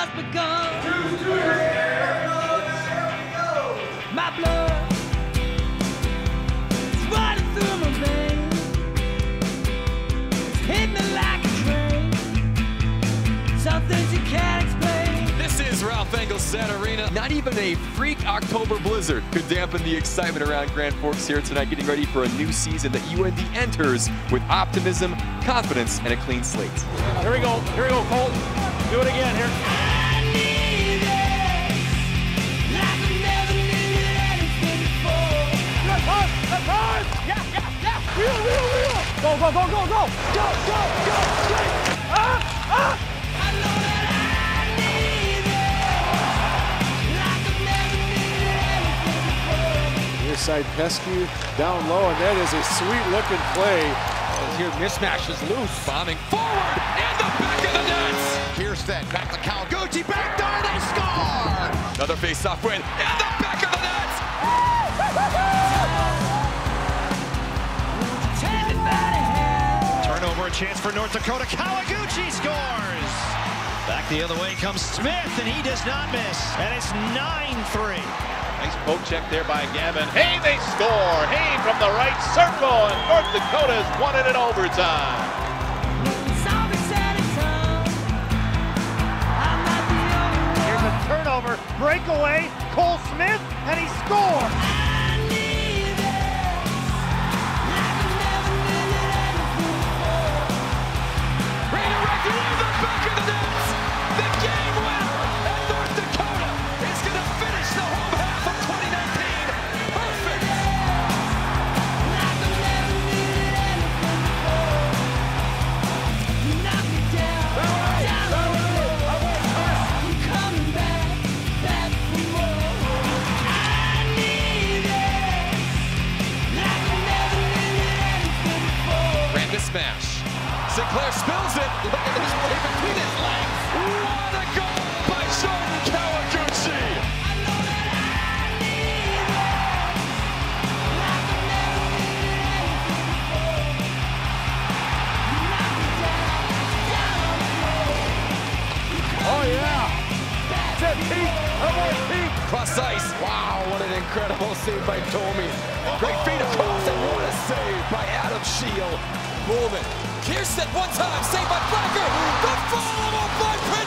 just begun. My blood is running through my veins. It's hitting me like a train. Some things you can't explain. This is Ralph Engelstad Arena. Not even a freak October blizzard could dampen the excitement around Grand Forks here tonight, getting ready for a new season that UND enters with optimism, confidence, and a clean slate. Here we go, Colt. Do it again here. I need this like I never needed anything before. That's hard! Yeah! Wheel! Go! I know that I need this like I never needed anything before. Near side Pescu down low, and that is a sweet looking play. Here, mismatch is loose. Bombing forward, and the back of the net! Kirsten, back to Kawaguchi, back door, they score! Another face-off win, and the back of the net! Take me by the hand. Turnover, a chance for North Dakota. Kawaguchi scores! Back the other way comes Smith, and he does not miss. And it's 9-3. Nice poke check there by Gavin. Hey, they score! Hey, from the right circle, and North Dakota's won it in overtime. Somebody said it's on. I'm not the only one. Here's a turnover, breakaway, Cole Smith, and he scores! I need this like I never needed anything before. Redirected in the back of the net! The game winner! And North Dakota is going to finish the home half of 2019 perfect! Like I never needed anything before. You knock me down, down I'm coming back for more. I need this like I never needed anything before. Random smash. Sinclair spills it. Look at this play between his legs. What a goal by Jordan Kawaguchi! I know that I need this like I never needed anything before. You knock me down. Oh yeah! Set peak! Peak! Cross ice. Wow, what an incredible save by Domi. Great feet across, and what a save by Adam Shield. Bullman. Kirsten one time, saved by Blacker. The follow-up by